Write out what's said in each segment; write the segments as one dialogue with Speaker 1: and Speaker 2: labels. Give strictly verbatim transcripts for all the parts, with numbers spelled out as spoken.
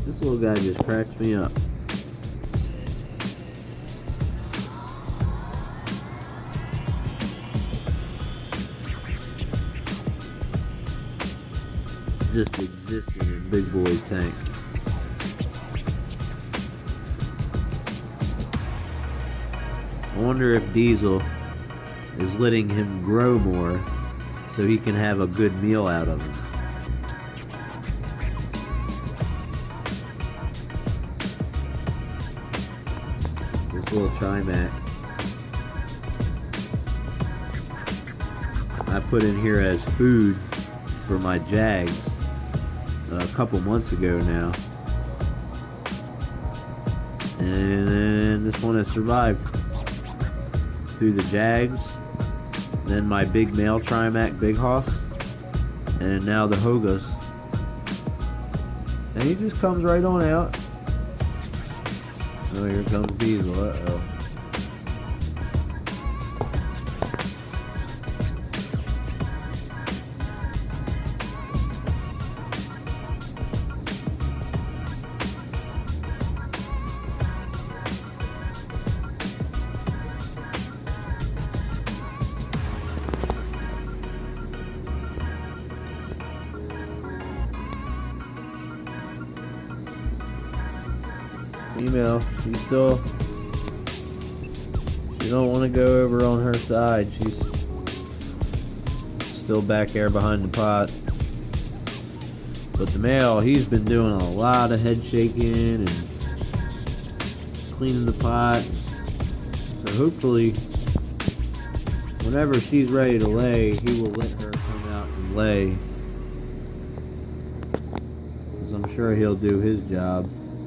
Speaker 1: This little guy just cracks me up. Just existing in Big Boy's tank. I wonder if Diesel is letting him grow more so he can have a good meal out of him. This little Trimac I put in here as food for my Jags a couple months ago now, and this one has survived through the Jags, then my big male Trimac Big Hoss, and now the Hogas, and he just comes right on out. Oh, here comes Diesel. Uh-oh. Female, she's still, she don't want to go over on her side. She's still back there behind the pot. But the male, he's been doing a lot of head shaking and cleaning the pot. So hopefully, whenever she's ready to lay, he will let her come out and lay. Because I'm sure he'll do his job.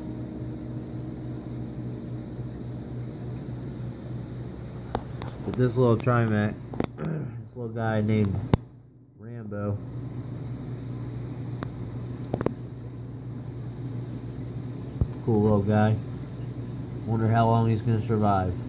Speaker 1: But this little Trimac, this little guy named Rambo, cool little guy. Wonder how long he's gonna survive.